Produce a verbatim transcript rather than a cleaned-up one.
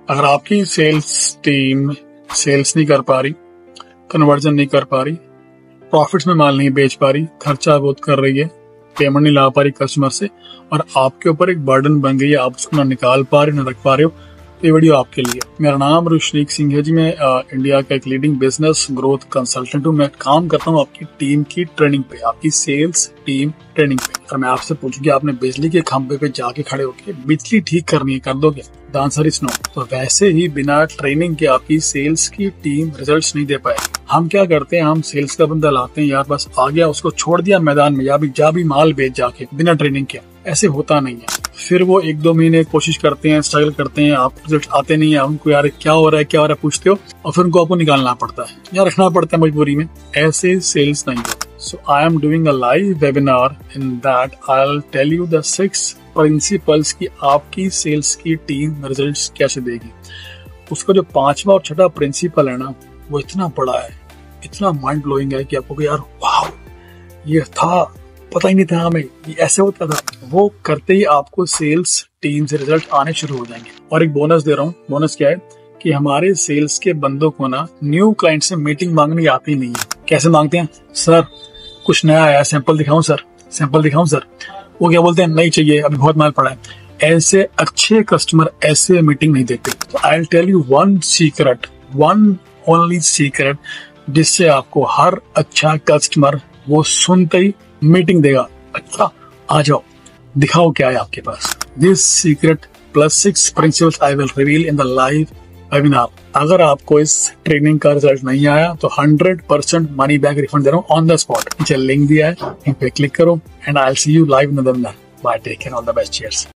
अगर आपकी sales team sales नहीं कर पा रही, कन्वर्जन नहीं कर पा रही, प्रॉफिट्स में माल नहीं बेच पा रही, खर्चा बहुत कर रही है, पेमेंट नहीं ला पा रही कस्टमर से, और आपके ऊपर एक बर्डन बन गई है, आप उसको ना निकाल पा रहे हो ना रख पा रहे हो, तो ये वीडियो आपके लिए। मेरा नाम रुशनीक सिंह है जी। मैं आ, इंडिया का एक लीडिंग बिजनेस ग्रोथ कंसल्टेंट हूँ। मैं काम करता हूँ आपकी टीम की ट्रेनिंग पे, आपकी सेल्स टीम ट्रेनिंग पे। अगर मैं आपसे पूछूं कि आपने बिजली के खंभे पे जाके खड़े होके बिजली ठीक करनी है, कर दोगे? The answer is no. तो वैसे ही बिना ट्रेनिंग के आपकी सेल्स की टीम रिजल्ट्स नहीं दे पाएगी। हम क्या करते हैं, हम सेल्स का बंदा लाते हैं, यार बस आ गया, उसको छोड़ दिया मैदान में, या भी जा भी माल बेच जाके बिना ट्रेनिंग के। ऐसे होता नहीं है। फिर वो एक दो महीने कोशिश करते हैं, स्ट्रगल करते हैं, आप रिजल्ट आते नहीं है, उनको यार क्या हो रहा है क्या हो रहा है पूछते हो, और फिर उनको आपको निकालना पड़ता है या रखना पड़ता है मजबूरी में। ऐसे सेल्स नहीं होते। So I am doing a live webinar in that I will tell you the six principles की आपकी सेल्स की टीम रिजल्ट्स कैसे देगी। उसका जो पांचवा और छठा प्रिंसिपल है ना, वो इतना बड़ा है, इतना माइंड ब्लोइंग है कि आपको यार वाह, ये था, पता ही नहीं था हमें ये ऐसे होता था। वो करते ही आपको सेल्स टीम से रिजल्ट आने शुरू हो जाएंगे। और एक बोनस दे रहा हूँ। बोनस क्या है कि हमारे सेल्स के बंदों को ना न्यू क्लाइंट से मीटिंग मांगनी आती नहीं है। कैसे मांगते हैं? सर कुछ नया आया, सैंपल दिखाऊं सर, सैंपल दिखाऊं सर। वो क्या बोलते हैं, नहीं चाहिए, अभी बहुत माल पड़ा है। ऐसे अच्छे कस्टमर ऐसे मीटिंग नहीं देते। तो I will tell you one secret, one only secret, जिससे आपको हर अच्छा कस्टमर वो सुनते ही मीटिंग देगा। अच्छा आ जाओ, दिखाओ क्या है आपके पास। This secret plus six principles I will reveal in the live webinar. अगर आपको इस ट्रेनिंग का रिजल्ट नहीं आया तो hundred percent money back refund दे रहा हूँ ऑन द स्पॉट। नीचे लिंक दिया है, लिंक पे क्लिक करो and I will see you live in the webinar. Bye, take care, all the best, cheers.